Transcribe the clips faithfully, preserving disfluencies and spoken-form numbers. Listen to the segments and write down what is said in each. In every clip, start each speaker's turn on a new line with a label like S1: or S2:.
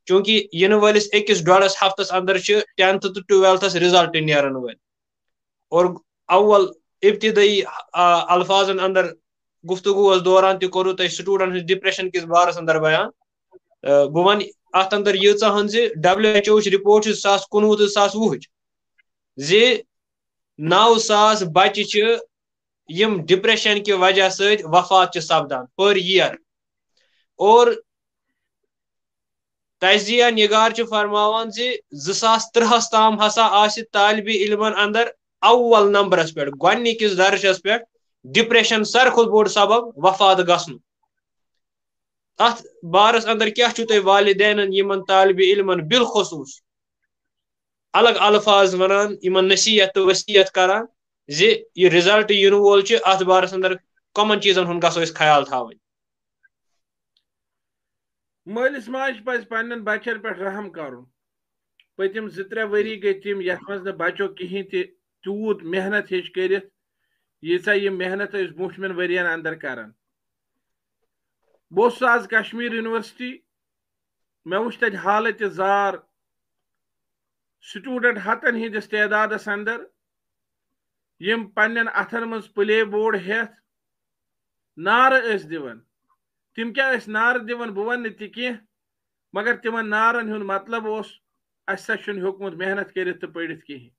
S1: چونکہ ین ولس اکس ڈوڑس ہفتس اندر ٹینتھ تو ٹویلتھس رزلٹ نیرن ول اور اول ابتدائی الفاظن اندر گفتگو دوران تہ کورو تہ سٹوڈنٹ ڈپریشن کس بارس اندر بیان بہ ون ات اندر یژہن زِ ڈبلیو ایچ او رپورٹ زٕ ساس کُنوُہ تہٕ زٕ ساس وُہٕچ زِ نو ساس بچہ یم ڈپریشن کہ وجہ ست وفات سپدان پر ایئر اور تجزیہ نگار فرماوان زِ زٕ ساس ترہس تام ہسا آسہِ طالب علمن اندر اول نمبرس پہ گۄڈنِکِس درجس پہ ڈپریشن ساروی کھۄتہٕ بوٚڑ سبب وفات گژھن ات بارس اندر کیا چھو تُہۍ والدینن یمن طالب علمن بالخصوص الگ الفاظ ونان یمن نصیحت تو وصیت کران زِ یہ رزلٹ ین وول چھ ات بارس اندر کمن چیزن ہند گژھو اس خیال تھاوٕنۍ
S2: مالس ماج پز پنن بچن پہ رحم کرن پتم زٕ ترٛےٚ ؤری گٔے تِم یتھ منٛز نہٕ بچو کہیٖنۍ تہِ تیوٗت محنت ہیٚچ کٔرِتھ ییٖژاہ یِم محنت ٲسۍ برٛونٛٹھمٮ۪ن ؤرین اندر کران بہٕ اوسُس آز کشمیٖر یونیورسٹی مےٚ وٕچھ تتہِ حالت زار سٹوٗڈنٹ ہتن ہٕنٛدِس تعدادس اندر یِم پننٮ۪ن اتھن منٛز پلے بورڈ ہٮ۪تھ نعرٕ ٲسۍ دِوان تِم کیٛاہ ٲسۍ نعرٕ دِوان بہٕ ونہٕ نہٕ تہِ کینٛہہ مگر تِمن نعرن ہُنٛد مطلب اوس اسہِ سا چھُنہٕ ہیوٚکمُت محنت کٔرِتھ تہٕ پٔرِتھ کِہیٖنۍ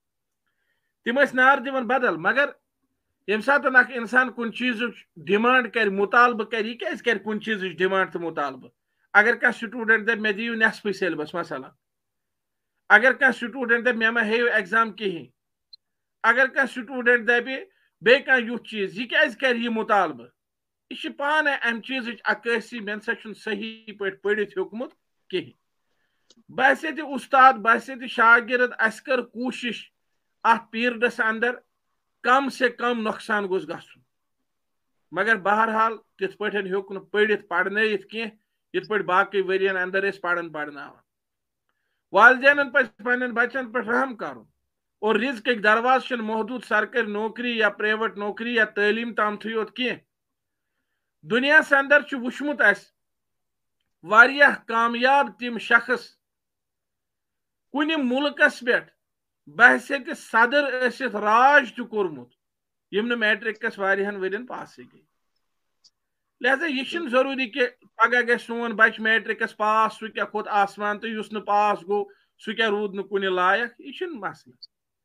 S2: تِم ٲسۍ نعرٕ دِوان بدل مگر ییٚمہِ ساتہٕ اکھ انسان کُنہِ چیٖزٕچ ڈِمانڈ کرِ مُطالبہٕ کرِ یہِ کیٛازِ کرِ کُنہِ چیٖزٕچ ڈِمانڈ تہٕ مُطالبہٕ اگر کانٛہہ سٹوٗڈنٹ دپہِ مےٚ دِیِو نٮ۪صفٕے سیلبس مثلاً اگر کانٛہہ سٹوٗڈنٹ دپہِ مےٚ ما ہیٚیِو ایگزام کِہیٖنۍ اگر کانٛہہ سٹوٗڈنٹ دپہِ بیٚیہِ کانٛہہ یُتھ چیٖز یہِ کیٛازِ کرِ یہِ مُطالبہٕ یہ چھِ پانے امہِ چیٖزٕچ عکٲسی مےٚ نسا چھُنہٕ صحیح پٲٹھۍ پٔرِتھ ہیوٚکمُت کِہیٖنۍ باسے تہِ اُستاد باسے تہِ شاگرد اسہِ کٔر کوٗشش اتھ پیٖرڈس اندر کم سے کم نۄقصان گوٚژھ گژھُن مگر بہرحال تِتھ پٲٹھۍ ہیوٚک نہٕ پٔرِتھ پرنٲیِتھ کینٛہہ یِتھ پٲٹھۍ باقٕے ؤرین اندر ٲسۍ پران پرناوان والدینن پزِ پننٮ۪ن بچن پٮ۪ٹھ رحم کرُن اور رزقٕکۍ درواز چھِنہٕ محدوٗد سرکٲرۍ نوکری یا پریویٹ نوکری یا تعلیٖم تامتھٕے یوت کینٛہہ دُنیاہس اندر چھُ وٕچھمُت اسہِ واریاہ کامیاب تِم شخص کُنہِ مُلکس پٮ۪ٹھ بحثیتِ صدر ٲسِتھ راج تہِ کوٚرمُت یِم نہٕ میٹرکس واریاہن ؤرین پاسٕے گٔے لہذا یہِ چھُنہٕ ضروٗری کہِ پگاہ گژھِ سون بچہِ میٹرکس پاس سُہ کیٛاہ کھوٚت آسمان تہٕ یُس نہٕ پاس گوٚو سُہ کیٛاہ روٗد نہٕ کُنہِ لایق یہِ چھُنہٕ مسلہٕ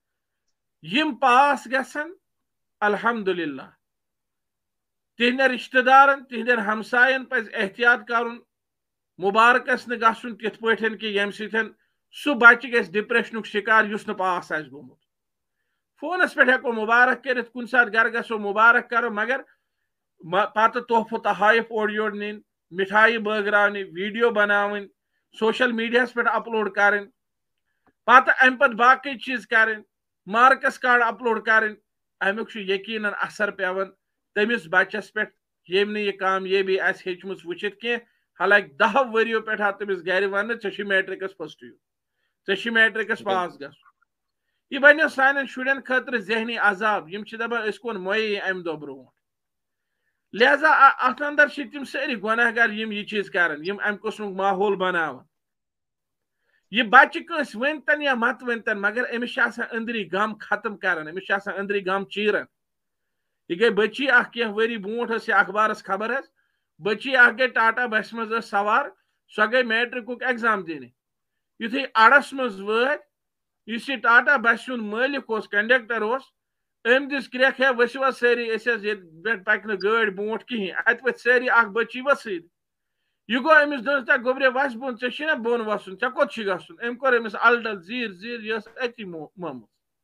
S2: یِم پاس گژھن الحمدللہ تِہنٛدٮ۪ن رشتہٕ دارن تِہنٛدٮ۪ن ہمساین پزِ احتیاط کرُن مُبارکس نہٕ گژھُن تِتھ پٲٹھۍ کہِ ییٚمہِ سۭتۍ سُہ بچہِ گژھِ ڈپریشنُک شِکار یُس نہٕ پاس آسہِ گوٚمُت فونس پٮ۪ٹھ ہٮ۪کو مُبارک کٔرِتھ کُنہِ ساتہٕ گرٕ گژھو مُبارک کرو مگر پتہٕ تحفہٕ تحایف اورٕ یورٕ نِنۍ مِٹھایہِ بٲگراونہِ ویٖڈیو بناوٕنۍ سوشل میڈیاہس پٮ۪ٹھ اپلوڈ کرٕنۍ پتہٕ امہِ پتہٕ باقٕے چیٖز کرٕنۍ مارکس کارڈ اپلوڈ کرٕنۍ امیُک چھُ یقیٖنن اثر پیوان تٔمِس بچس پٮ۪ٹھ ییٚمۍ نہٕ یہِ کامیٲبی آسہِ ہیٚچھمٕژ وٕچھِتھ کینٛہہ حالانکہِ دہو ؤرِیو پٮ۪ٹھ آو تٔمِس گرِ وننہٕ ژےٚ چھُے میٹرکس فسٹ یُن ژےٚ چھُے میٹرکس پاس گژھُن یہِ بنیو سانٮ۪ن شُرٮ۪ن خٲطرٕ ذہنی عذاب یِم چھِ دپان أسۍ کُن مۄیی امہِ دۄہ برونٛٹھ لہذا اتھ اندر چھِ تِم سٲری گۄناہ گار یِم یہِ چیٖز کران یِم امہِ قٕسمُک ماحول بناوان یہ بچہ کٲنٛسہِ ؤنتن یا مت ؤنتن مگر أمِس چھِ آسان أنٛدری غم ختم کران أمِس چھِ آسان أنٛدری غم چیران یہ گٔے بچی اکھ کینٛہہ ؤری برونٛٹھ ٲس یہِ اخبارس خبر حظ بچی اکھ گٔے ٹاٹا بسہِ منٛز ٲس سوار سۄ گٔے میٹرکُک ایگزام دِنہِ یُتھُے اڑس منٛز وٲتۍ یُس یہِ ٹاٹا بسہِ ہُنٛد مٲلِک اوس کنڈکٹر اوس أمۍ دِژ کرٛٮ۪کھ ہے ؤسِو حظ سٲری أسۍ حظ ییٚتہِ پٮ۪ٹھ پکہِ نہٕ گٲڑۍ برونٛٹھ کِہینۍ اتہِ ؤتھۍ سٲری اکھ بچی ؤسٕتۍ یہِ گوٚو أمِس دوٚپُس تا گوٚبرے وس بۄن ژےٚ چھُے نا بۄن وسُن ژےٚ کوٚت چھُے گژھُن أمۍ کوٚر أمِس الٹل زیٖر زیٖر یہِ ٲس أتی مٲمٕژ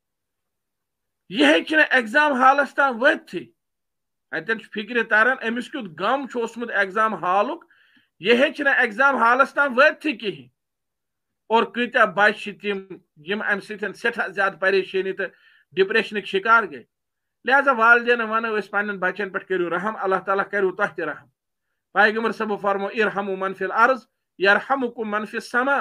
S2: یہِ ہیٚکہِ نہٕ ایگزام حالس تام وٲتتھٕے اتٮ۪ن چھُ فکرِ تران أمِس کیُتھ غم چھُ اوسمُت ایگزام حالُک یہِ ہیٚچہِ نہٕ ایگزام حالس تام وٲتتھٕے کِہینۍ اور کۭتیاہ بچہِ چھِ تِم یِم امہِ سۭتۍ سٮ۪ٹھاہ زیادٕ پریشٲنی تہٕ ڈپریشنٕکۍ شِکار گٔے لہذا والدینن ونو أسۍ پننٮ۪ن بچن پٮ۪ٹھ کٔرِو رحم اللہ تعالیٰ کریو تۄہہِ تہِ رحم پیغمبر صٲبو فرمو ارحموا من فی الارض یرحمکم من فی السما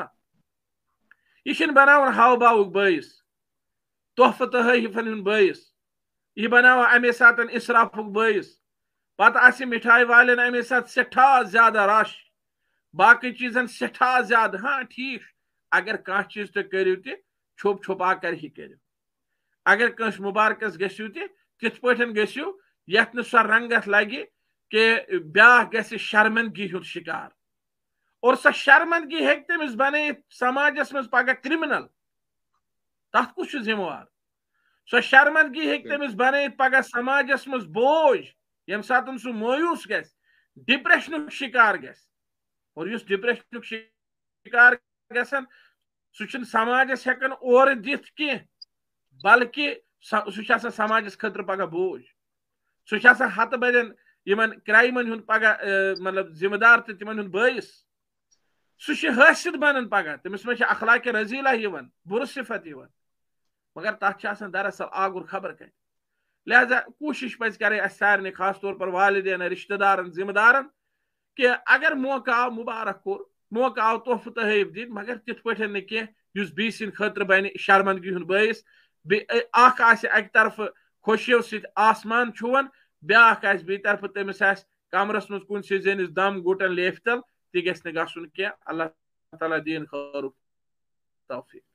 S2: یہ چھُنہٕ بناوان ہاو باوُک بٲیِس تحفہٕ تحٲیفن ہُنٛد بٲیِس یہ بناوان امے ساتہٕ اسرافُک بٲیِس پتہٕ آسہِ مِٹھایہِ والٮ۪ن امے ساتہٕ سٮ۪ٹھاہ زیادٕ رش باقی چیزن سٹھا زیادہ ہاں ٹھیک اگر کانٛہہ چیز تُہۍ کٔرِو تہِ چھوٚپ چھوٚپا کر ہی کٔرِو اگر کٲنٛسہِ مُبارکس گٔژھِو تہِ تِتھ پٲٹھۍ گٔژھِو یتھ نہٕ سۄ رنگت لگہِ کہ بیاکھ گژھِ شرمندگی ہُنٛد شکار اور سۄ شرمندگی ہیٚکہِ تٔمِس بنٲیِتھ سماجس منٛز پگاہ کرمنل تتھ کُس چھُ ذمہٕ وار سۄ شرمندگی ہیٚکہِ تٔمِس بنٲیِتھ پگاہ سماجس منٛز بوج ییٚمہِ ساتہٕ سُہ مایوٗس گژھِ ڈپریشنُک شکار گژھِ اور یُس ڈپریشنُک شکار گژھان سُہ چھُنہٕ سماجس ہٮ۪کان اورٕ دِتھ کینٛہہ بلکہِ سُہ چھُ آسان سماجس خٲطرٕ پگاہ بوج سُہ چھُ آسان ہتہٕ بٔدین یِمن کرایمن ہُنٛد پگاہ مطلب ذمہٕ دار تہٕ تِمن ہُنٛد بٲعث سُہ چھُ حٲسد بنان پگاہ تٔمِس منٛز چھِ اخلاقِ رزیلہ یِوان بُرٕ صفت یِوان مگر تتھ چھُ آسان دراصل آگُر خبر کتہِ لہذا کوٗشش پزِ کرٕنۍ اسہِ سارنٕے خاص طور پر والدین رشتہٕ دارن ذمہٕ دارن کہ اگر موقع آو مبارک کوٚر موقع آو تحفہٕ تحٲیف دِنۍ مگر تِتھ پٲٹھۍ نہٕ کینٛہہ یُس بیٚیہِ سٕنٛدِ خٲطرٕ بنہِ شرمندگی ہُنٛد بٲعث بیٚیہِ اکھ آسہِ اکہِ طرفہٕ خوشیو سۭتۍ آسمان چھُوان بیاکھ آسہِ بیٚیہِ طرفہٕ تٔمِس آسہِ کمرس منٛز کُنہِ سۭتۍ زٲنِس دم گُٹن لیفہِ تل تہِ گژھِ نہٕ گژھُن کینٛہہ اللہ تعالیٰ دِیِن خٲرُک توفیٖق